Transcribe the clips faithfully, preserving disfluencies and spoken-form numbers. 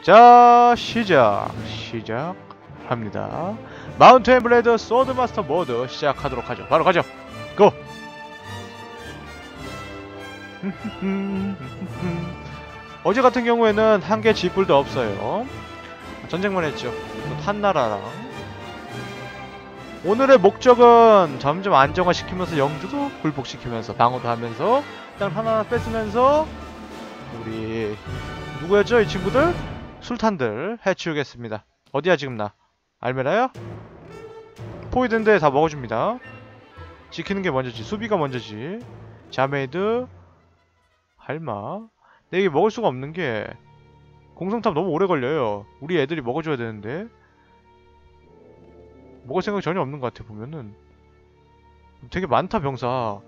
자, 시작 시작합니다. 마운틴 블레이드 소드 마스터 모드 시작하도록 하죠. 바로 가죠. 고! 어제 같은 경우에는 한 개 지불도 없어요. 전쟁만 했죠. 한나라랑. 오늘의 목적은 점점 안정화시키면서 영주도 굴복시키면서 방어도 하면서 일단 하나 뺏으면서 우리 누구였죠? 이 친구들? 술탄들 해치우겠습니다. 어디야 지금 나? 알메라야? 포이든데 다 먹어줍니다. 지키는 게 먼저지. 수비가 먼저지. 자메이드 할마. 근데 이게 먹을 수가 없는 게 공성탑 너무 오래 걸려요. 우리 애들이 먹어줘야 되는데 먹을 생각 전혀 없는 것 같아. 보면은 되게 많다 병사.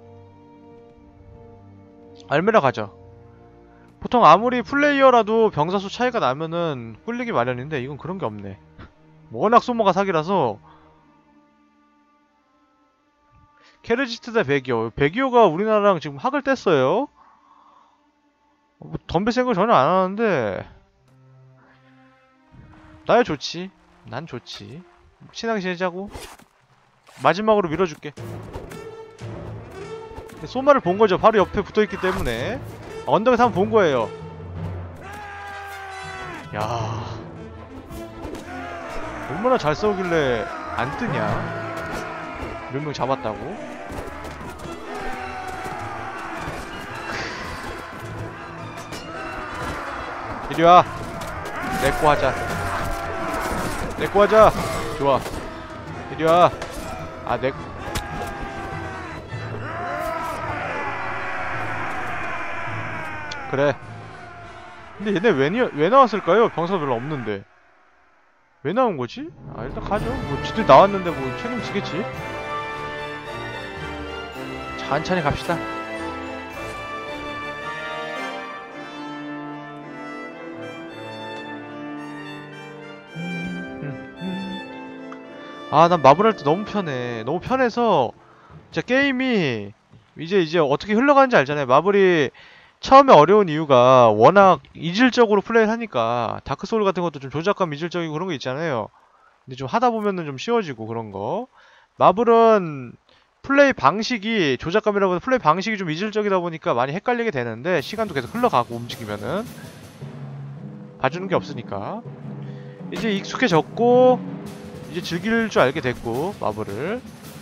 알메라 가자. 보통 아무리 플레이어라도 병사 수 차이가 나면은 꿀리기 마련인데 이건 그런 게 없네. 워낙 소모가 사기라서. 케르지트 대 베기오. 베기오가 우리나라랑 지금 학을 뗐어요. 뭐 덤벨 생각 전혀 안 하는데 나야 좋지. 난 좋지. 친하게 지내자고. 마지막으로 밀어줄게. 소마를 본 거죠. 바로 옆에 붙어있기 때문에. 언덕에서 한번 본 거예요. 야, 얼마나 잘 싸우길래 안 뜨냐? 몇 명 잡았다고? 이리와. 내꺼 하자. 내꺼 하자. 좋아. 이리와. 아, 내 그래. 근데 얘네 왜, 왜 나왔을까요? 병사가 별로 없는데. 왜 나온 거지? 아, 일단 가죠. 뭐, 지들 나왔는데 뭐, 책임지겠지? 천천히 갑시다. 아, 난 마블 할 때 너무 편해. 너무 편해서, 진짜 게임이, 이제, 이제 어떻게 흘러가는지 알잖아요. 마블이, 처음에 어려운 이유가 워낙 이질적으로 플레이를 하니까 다크소울 같은 것도 좀 조작감 이질적이고 그런 거 있잖아요. 근데 좀 하다 보면은 좀 쉬워지고 그런 거. 마블은 플레이 방식이 조작감이라고 해서 플레이 방식이 좀 이질적이다 보니까 많이 헷갈리게 되는데 시간도 계속 흘러가고 움직이면은 봐주는 게 없으니까 이제 익숙해졌고 이제 즐길 줄 알게 됐고 마블을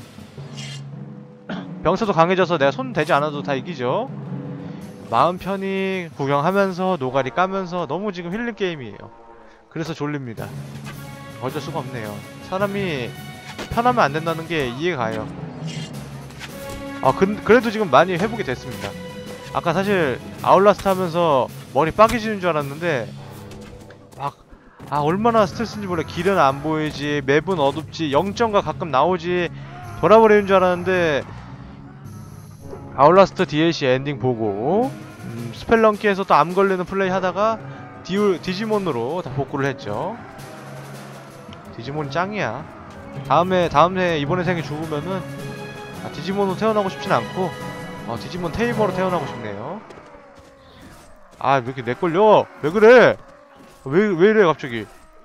병사도 강해져서 내가 손 대지 않아도 다 이기죠. 마음 편히 구경하면서 노가리 까면서 너무 지금 힐링 게임이에요. 그래서 졸립니다. 어쩔 수가 없네요. 사람이 편하면 안 된다는 게 이해가 가요. 아, 그, 그래도 지금 많이 회복이 됐습니다. 아까 사실 아울라스트 하면서 머리 빠개지는 줄 알았는데 막 아 얼마나 스트레스인지 몰라. 길은 안 보이지, 맵은 어둡지, 영 점가 가끔 나오지 돌아버리는 줄 알았는데 아울라스트 디엘씨 엔딩 보고 음, 스펠런키에서 또 암 걸리는 플레이 하다가 디, 디지몬으로 다 복구를 했죠. 디지몬 짱이야. 다음에 다음에 이번에 생에 죽으면은 아, 디지몬으로 태어나고 싶진 않고 어, 디지몬 테이머로 태어나고 싶네요. 아, 왜 이렇게 내걸려? 왜 그래? 왜, 왜 이래 갑자기?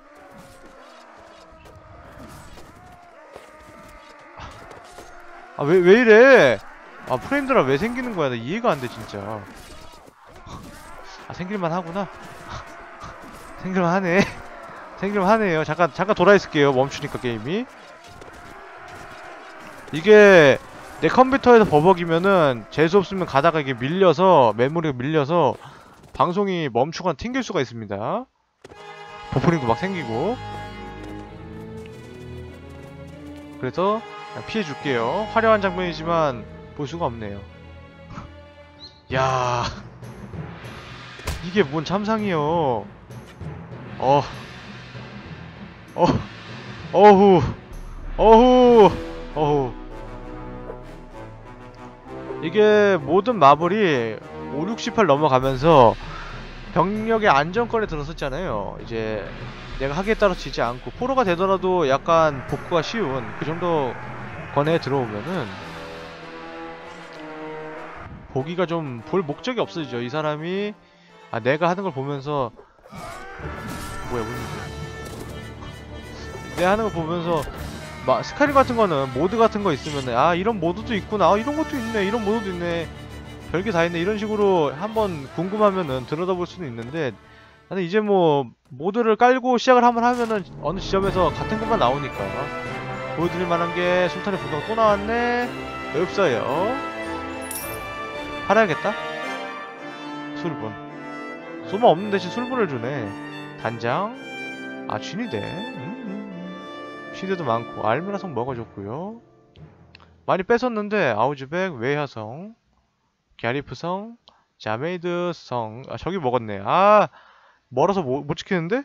아, 왜, 왜 이래? 아, 프레임드라 왜 생기는 거야? 나 이해가 안 돼, 진짜. 아, 생길만 하구나. 생길만 하네. 생길만 하네요. 잠깐, 잠깐 돌아있을게요. 멈추니까 게임이. 이게, 내 컴퓨터에서 버벅이면은, 재수없으면 가다가 이게 밀려서, 메모리가 밀려서, 방송이 멈추거나 튕길 수가 있습니다. 버퍼링도 막 생기고. 그래서, 그냥 피해줄게요. 화려한 장면이지만, 볼 수가 없네요. 야, 이게 뭔 참상이요. 어, 어, 어후, 어후, 어후. 이게 모든 마블이 오, 육, 십, 팔 넘어가면서 병력의 안정권에 들어섰잖아요. 이제 내가 하기에 따라 지지 않고 포로가 되더라도 약간 복구가 쉬운 그 정도 권에 들어오면은 보기가 좀 볼 목적이 없어지죠. 이 사람이 아 내가 하는 걸 보면서 뭐야 무슨 일이야. 내 하는 거 보면서 막 스카림 같은 거는 모드 같은 거 있으면 아 이런 모드도 있구나, 아 이런 것도 있네, 이런 모드도 있네, 별게 다 있네, 이런 식으로 한번 궁금하면은 들여다볼 수는 있는데, 나는 이제 뭐 모드를 깔고 시작을 한번 하면은 어느 지점에서 같은 것만 나오니까 보여드릴 만한 게 술탄의 분노가 또 나왔네. 없어요. 팔아야겠다. 술분. 소마 없는 대신 술분을 주네. 단장. 아 쥐니대. 음, 음, 음. 쥐니대도 많고 알미라성 먹어줬고요. 많이 뺏었는데 아우즈백, 외야성, 갸리프성, 자메이드성. 아 저기 먹었네. 아 멀어서 못, 못 지키는데?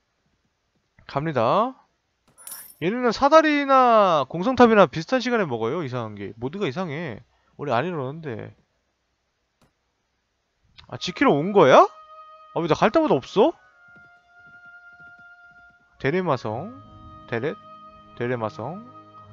갑니다. 얘네는 사다리나 공성탑이나 비슷한 시간에 먹어요. 이상한 게. 모드가 이상해. 원래 안 이러는데. 아, 지키러 온 거야? 아, 왜 나 갈 때마다 없어? 데레마성. 데렛? 데레마성.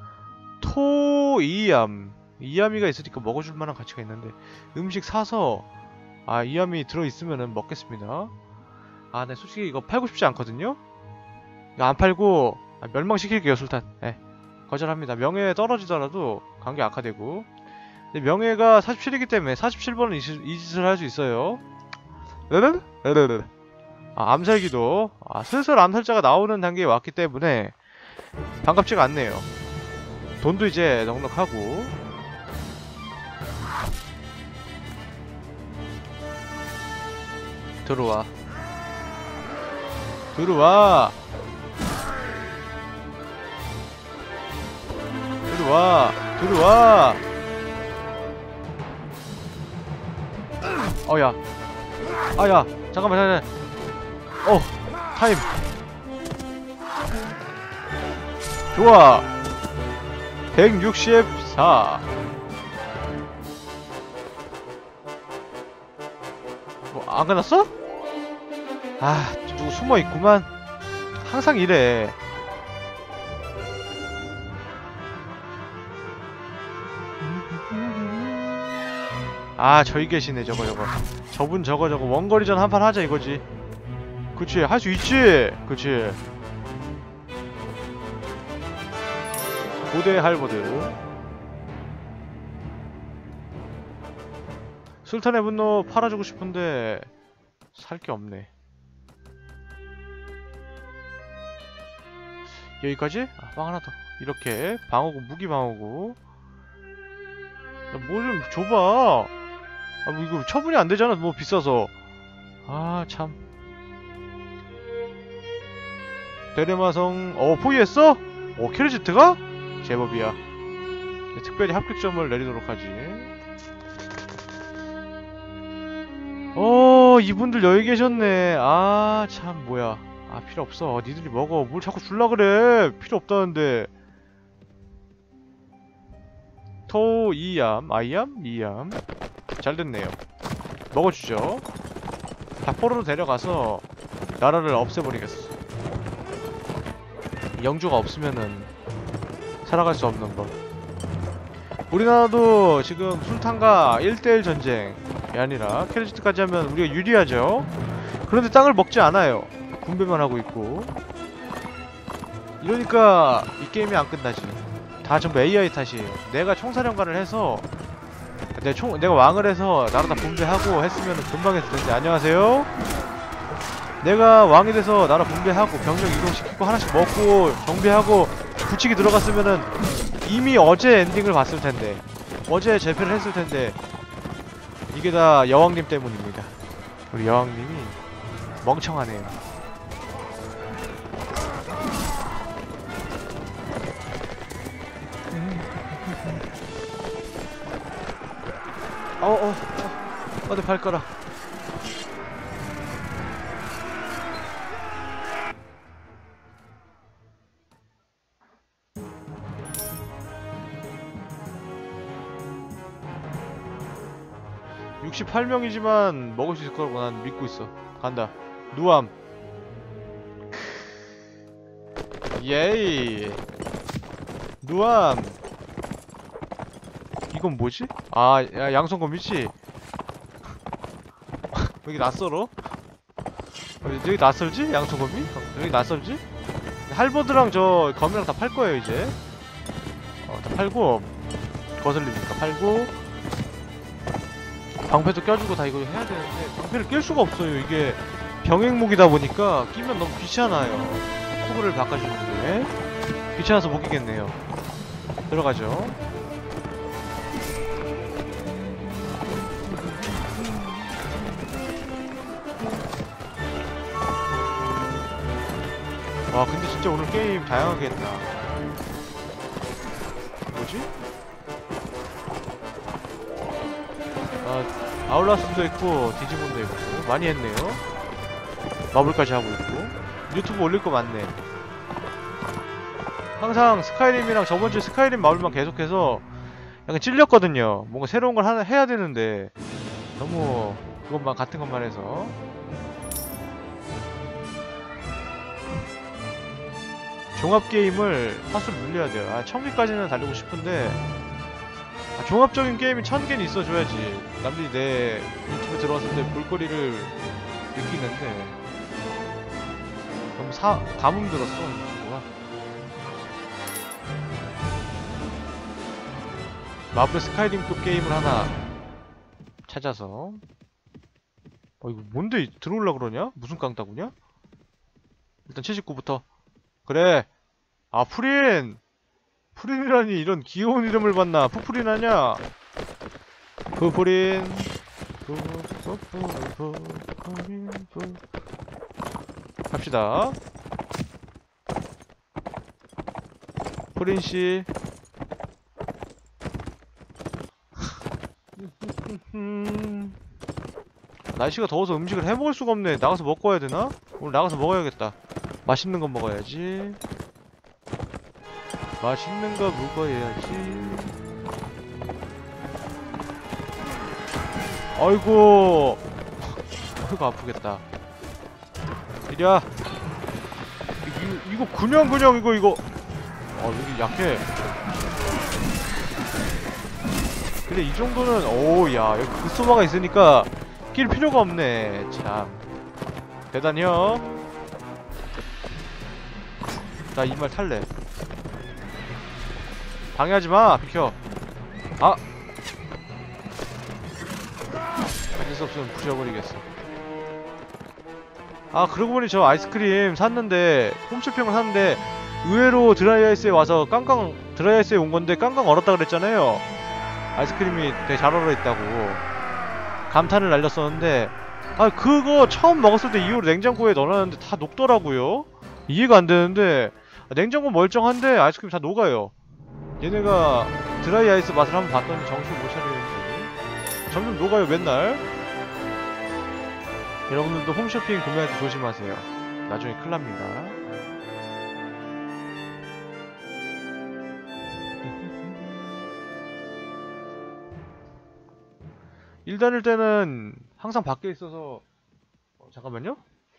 토이암. 이암이가 있으니까 먹어줄 만한 가치가 있는데. 음식 사서, 아, 이암이 들어있으면은 먹겠습니다. 아, 네, 솔직히 이거 팔고 싶지 않거든요? 이거 안 팔고, 아, 멸망시킬게요, 술탄. 예. 거절합니다. 명예 떨어지더라도 관계 악화되고. 근데 명예가 사십칠이기 때문에 사십칠 번은 이, 이 짓을 할 수 있어요. 으르르? 으르르. 아, 암살기도. 아, 슬슬 암살자가 나오는 단계에 왔기 때문에 반갑지가 않네요. 돈도 이제 넉넉하고. 들어와. 들어와. 들어와. 들어와. 어야. 아야. 잠깐만. 잠깐만. 어. 타임. 좋아. 백육십사. 뭐 안 끝났어? 아, 누구 숨어 있구만. 항상 이래. 아, 저기 계시네. 저거 저거 저분 저거 저거 원거리전 한판 하자 이거지. 그치, 할 수 있지. 그치. 고대 할버드. 술탄의 분노 팔아주고 싶은데 살 게 없네. 여기까지? 아, 빵 하나 더. 이렇게 방어구, 무기 방어구. 뭐 좀 줘봐. 아, 뭐 이거 처분이 안 되잖아. 뭐 비싸서. 아, 참. 데레마성. 어, 포기했어? 어, 캐리지트가? 제법이야. 특별히 합격점을 내리도록 하지. 어, 이분들 여기 계셨네. 아, 참, 뭐야. 아, 필요 없어. 니들이 먹어. 뭘 자꾸 줄라 그래. 필요 없다는데. 토, 이암, 아이암, 이암. 잘 됐네요. 먹어주죠. 닭포로로 데려가서 나라를 없애버리겠어. 영주가 없으면은 살아갈 수 없는 법. 우리나라도 지금 술탄과 일 대 일 전쟁이 아니라 캐리지트까지 하면 우리가 유리하죠. 그런데 땅을 먹지 않아요. 분배만 하고 있고. 이러니까 이 게임이 안 끝나지. 다 전부 에이아이 탓이에요. 내가 총사령관을 해서 내가, 총, 내가 왕을 해서 나라 다 분배하고 했으면 금방 했을 텐데. 안녕하세요. 내가 왕이 돼서 나라 분배하고 병력 이동시키고 하나씩 먹고 정비하고 굳히기 들어갔으면은 이미 어제 엔딩을 봤을 텐데, 어제 재패를 했을 텐데. 이게 다 여왕님 때문입니다. 우리 여왕님이 멍청하네요. 어어 어, 어, 내 발가락. 육십팔 명이지만 먹을 수 있을 거라고 난 믿고 있어. 간다. 누암. 예이. 누암. 이건 뭐지? 아, 야, 양손검이지? 여기 낯설어? 어, 여기 낯설지? 양소검이? 어, 여기 낯설지? 할버드랑 저 검이랑 다 팔 거예요 이제. 어, 다 팔고 거슬리니까 팔고 방패도 껴주고 다 이거 해야 되는데 방패를 낄 수가 없어요. 이게 병행무기다 보니까 끼면 너무 귀찮아요. 호구를 바꿔주는 게 귀찮아서 못 끼겠네요. 들어가죠. 와 근데 진짜 오늘 게임 다양하게 했다. 뭐지? 아 아울라스도 있고 디지몬도 있고 많이 했네요. 마블까지 하고 있고 유튜브 올릴 거 많네. 항상 스카이림이랑 저번주 스카이림 마블만 계속해서 약간 찔렸거든요. 뭔가 새로운 걸 하나 해야 되는데 너무 그것만 같은 것만 해서. 종합게임을 팟을 늘려야 돼요. 아, 천 개까지는 달리고 싶은데 아, 종합적인 게임이 천 개는 있어줘야지 남들이 내 유튜브 들어왔을 때 볼거리를 느끼는데 너무 사, 가뭄 들었어 유튜브가. 마블 스카이림급 게임을 하나 찾아서. 어 이거 뭔데 들어올라 그러냐? 무슨 깡따구냐? 일단 칠십구부터. 그래. 아 프린. 프린이라니 이런 귀여운 이름을 봤나. 푸프린 아냐? 푸프린. 갑시다. 프린씨. 날씨가 더워서 음식을 해먹을 수가 없네. 나가서 먹고 와야 되나? 오늘 나가서 먹어야겠다. 맛있는 거 먹어야지. 맛있는 거 먹어야지. 아이고. 아이고 아프겠다. 이리야. 이, 이거 그냥 그냥 이거 이거. 아 여기 약해. 근데 이 정도는 오야 여기 극소마가 있으니까 낄 필요가 없네. 참 대단해요. 나 이 말 탈래. 방해하지마. 비켜. 아 가질 수 없으면 부셔버리겠어. 아 그러고 보니 저 아이스크림 샀는데 홈쇼핑을 샀는데 의외로 드라이아이스에 와서 깡깡 드라이아이스에 온 건데 깡깡 얼었다 그랬잖아요. 아이스크림이 되게 잘 얼어있다고 감탄을 날렸었는데 아 그거 처음 먹었을 때 이후로 냉장고에 넣어놨는데 다 녹더라고요. 이해가 안 되는데 냉장고 멀쩡한데 아이스크림이 다 녹아요. 얘네가 드라이 아이스 맛을 한번 봤더니 정신 못 차리는지 점점 녹아요 맨날. 여러분들도 홈쇼핑 구매할 때 조심하세요. 나중에 큰일 납니다. 일 다닐 때는 항상 밖에 있어서 어, 잠깐만요.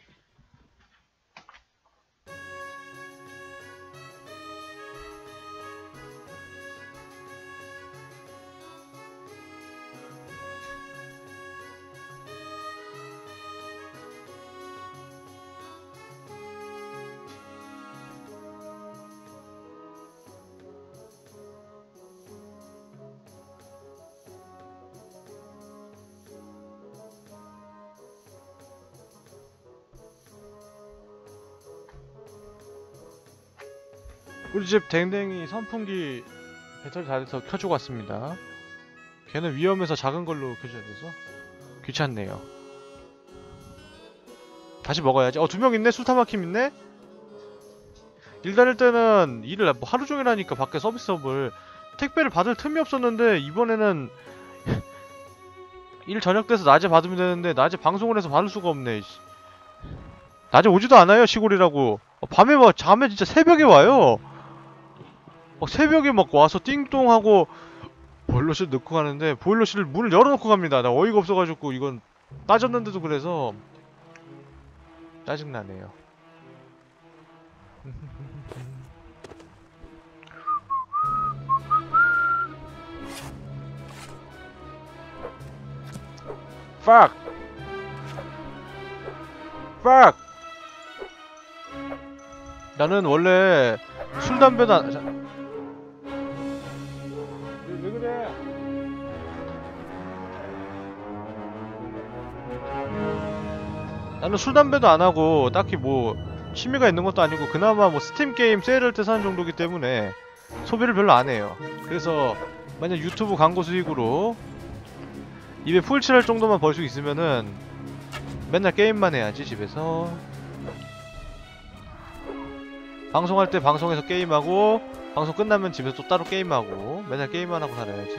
우리 집 댕댕이 선풍기 배터리 다 돼서 켜주고 왔습니다. 걔는 위험해서 작은 걸로 켜줘야 돼서 귀찮네요. 다시 먹어야지. 어, 두 명 있네? 술타마킴 있네? 일 다닐 때는 일을 뭐 하루 종일 하니까 밖에 서비스업을 택배를 받을 틈이 없었는데 이번에는 일 저녁 돼서 낮에 받으면 되는데 낮에 방송을 해서 받을 수가 없네. 낮에 오지도 않아요 시골이라고. 어, 밤에 막 잠에 진짜 새벽에 와요. 막 새벽에 막 와서 띵동하고 보일러실 넣고 가는데 보일러실 문을 열어놓고 갑니다. 나 어이가 없어가지고 이건 따졌는데도 그래서 짜증나네요. Fuck! fuck! 나는 원래 술 담배도 안... 자... 왜, 왜 그래? 나는 술 담배도 안 하고 딱히 뭐 취미가 있는 것도 아니고 그나마 뭐 스팀 게임 세일할 때 사는 정도기 때문에 소비를 별로 안 해요. 그래서 만약 유튜브 광고 수익으로 입에 풀칠할 정도만 벌 수 있으면은 맨날 게임만 해야지 집에서. 방송할 때 방송에서 게임하고 방송 끝나면 집에서 또 따로 게임하고 맨날 게임만 하고 살아야지.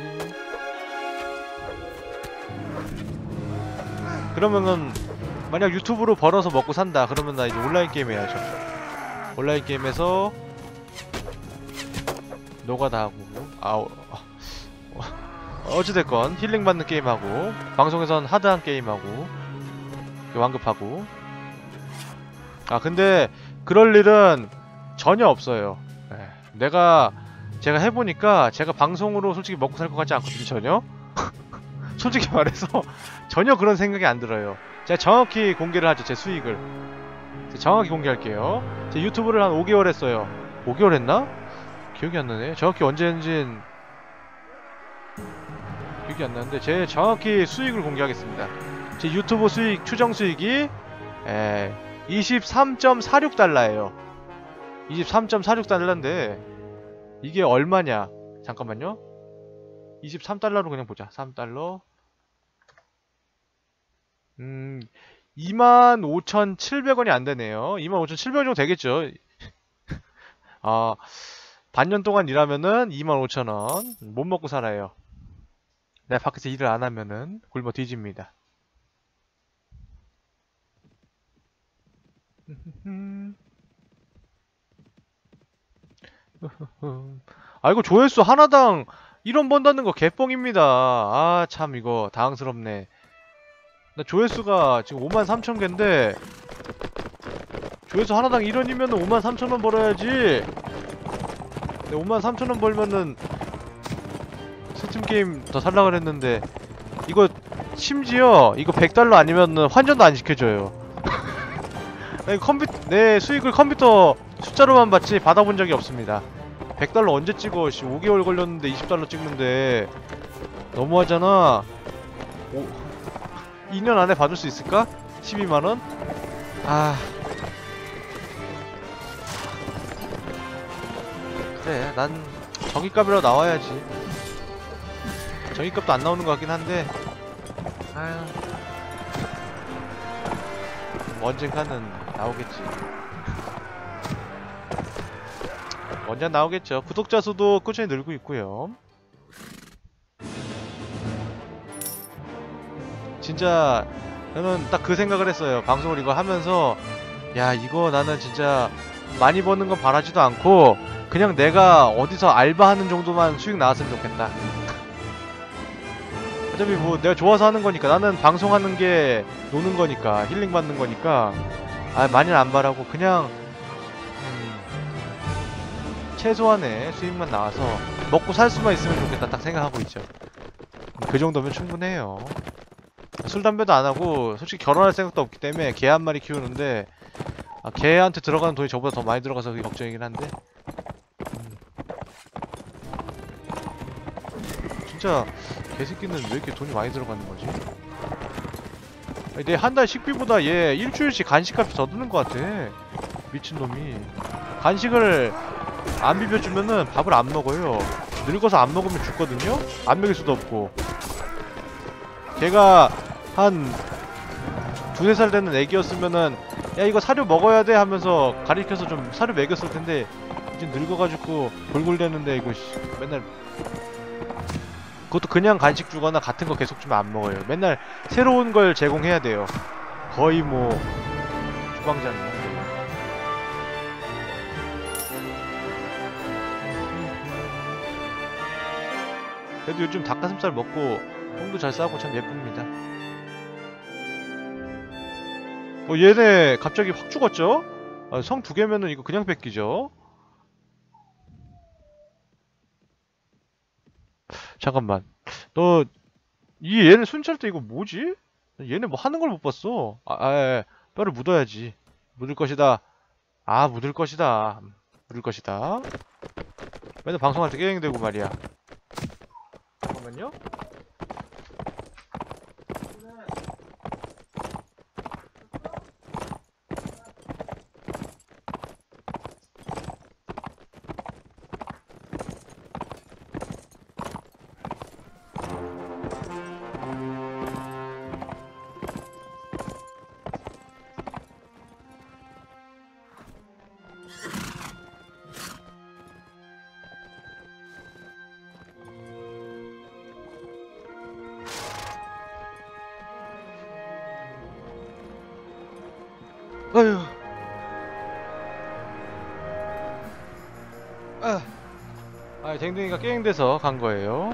그러면은 만약 유튜브로 벌어서 먹고 산다 그러면 나 이제 온라인 게임 해야죠. 온라인 게임에서 노가다 하고 아우 어찌됐건 힐링 받는 게임하고 방송에선 하드한 게임하고 완급하고. 아 근데 그럴 일은 전혀 없어요. 네. 내가 제가 해보니까 제가 방송으로 솔직히 먹고 살 것 같지 않거든요. 전혀. 솔직히 말해서 전혀 그런 생각이 안 들어요. 제가 정확히 공개를 하죠. 제 수익을 제가 정확히 공개할게요. 제 유튜브를 한 오 개월 했어요. 오 개월 했나? 기억이 안 나네. 정확히 언제 했는진 기억이 안 나는데 제 정확히 수익을 공개하겠습니다. 제 유튜브 수익 추정 수익이 에 이십삼 점 사육 달러예요. 이십삼 점 사육 달러인데 이게 얼마냐? 잠깐만요. 이십삼 달러로 그냥 보자. 삼 달러. 음, 이만 오천칠백 원이 안 되네요. 이만 오천칠백 원 정도 되겠죠. 아, 반년 동안 일하면은 이만 오천 원. 못 먹고 살아요. 내가 밖에서 일을 안 하면은 굶어 뒤집니다. 아, 이거 조회수 하나당 일 원 번다는 거 개뻥입니다. 아, 참 이거 당황스럽네. 나 조회수가 지금 오만 삼천 개인데 조회수 하나당 일 원이면 오만 삼천 원 벌어야지. 오만 삼천 원 벌면은 스팀 게임 더 살라 그랬는데 이거 심지어 이거 백 달러 아니면은 환전도 안 시켜줘요. 내 컴퓨 내 수익을 컴퓨터 숫자로만 봤지 받아본 적이 없습니다. 백 달러 언제 찍어? 씨, 오 개월 걸렸는데 이십 달러 찍는데 너무하잖아. 오, 이 년 안에 받을 수 있을까? 십이만 원? 아. 그래, 난 정의값이라도 나와야지. 정의값도 안 나오는 것 같긴 한데 아휴 언젠가는 나오겠지. 언젠가 나오겠죠. 구독자 수도 꾸준히 늘고 있고요. 진짜 저는 딱 그 생각을 했어요. 방송을 이거 하면서 야 이거 나는 진짜 많이 버는 건 바라지도 않고 그냥 내가 어디서 알바하는 정도만 수익 나왔으면 좋겠다. 어차피 뭐 내가 좋아서 하는 거니까 나는 방송하는 게 노는 거니까 힐링 받는 거니까 아 많이는 안 바라고 그냥 음, 최소한의 수익만 나와서 먹고 살 수만 있으면 좋겠다 딱 생각하고 있죠. 그 정도면 충분해요. 술 담배도 안 하고 솔직히 결혼할 생각도 없기 때문에 개 한 마리 키우는데 아, 개한테 들어가는 돈이 저보다 더 많이 들어가서 그게 걱정이긴 한데 음. 진짜 개새끼는 왜 이렇게 돈이 많이 들어가는 거지? 내 한 달 식비보다 얘 일주일씩 간식값이 더 드는 것 같아. 미친놈이. 간식을 안 비벼주면은 밥을 안 먹어요. 늙어서 안 먹으면 죽거든요? 안 먹일 수도 없고. 걔가 한 두세 살 되는 애기였으면은 야 이거 사료 먹어야 돼 하면서 가리켜서 좀 사료 먹였을 텐데 이제 늙어가지고 골골대는데 이거 씨, 맨날 그것도 그냥 간식 주거나 같은 거 계속 주면 안 먹어요. 맨날 새로운 걸 제공해야 돼요. 거의 뭐 주방장. 그래도 요즘 닭가슴살 먹고 똥도 잘 싸고 참 예쁩니다. 어 얘네 갑자기 확 죽었죠? 아, 성 두 개면은 이거 그냥 뺏기죠? 잠깐만. 너 이 얘네 순찰 때 이거 뭐지? 얘네 뭐 하는 걸 못 봤어. 아, 아, 뼈를 묻어야지. 묻을 것이다. 아, 묻을 것이다. 묻을 것이다. 맨날 방송할 때 깨갱되고 말이야. 잠깐만요. 아휴. 아, 아 댕댕이가 게임돼서 간 거예요.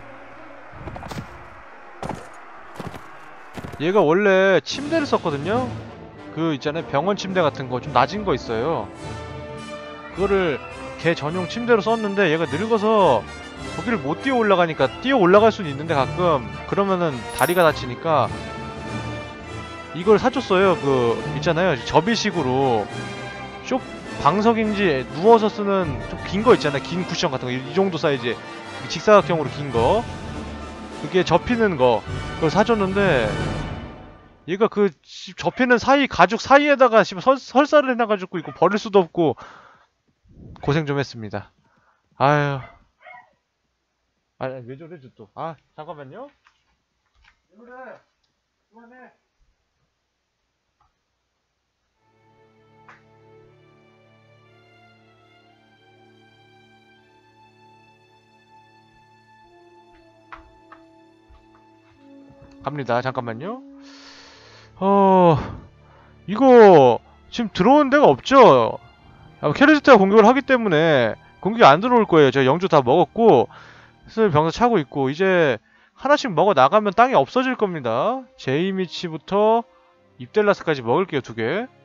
얘가 원래 침대를 썼거든요. 그 있잖아요, 병원 침대 같은 거 좀 낮은 거 있어요. 그거를 걔 전용 침대로 썼는데 얘가 늙어서 거기를 못 뛰어 올라가니까, 뛰어 올라갈 수는 있는데 가끔 그러면은 다리가 다치니까 이걸 사줬어요. 그 있잖아요, 접이식으로 쇼 방석인지 누워서 쓰는 좀 긴 거 있잖아요. 긴 쿠션 같은 거, 이 정도 사이즈, 직사각형으로 긴 거, 그게 접히는 거, 그걸 사줬는데 얘가 그 씨, 접히는 사이, 가죽 사이에다가 씨, 설, 설사를 해놔가지고 이거 버릴 수도 없고 고생 좀 했습니다. 아유. 아, 왜 저래, 저 또. 아, 잠깐만요. 왜 그래? 그만해. 갑니다. 잠깐만요. 어, 이거 지금 들어온 데가 없죠? 아마 캐리스트가 공격을 하기 때문에 공격이 안 들어올 거예요. 제가 영주 다 먹었고 슬 병사 차고 있고, 이제 하나씩 먹어 나가면 땅이 없어질 겁니다. 제이미치부터 입델라스까지 먹을게요. 두 개.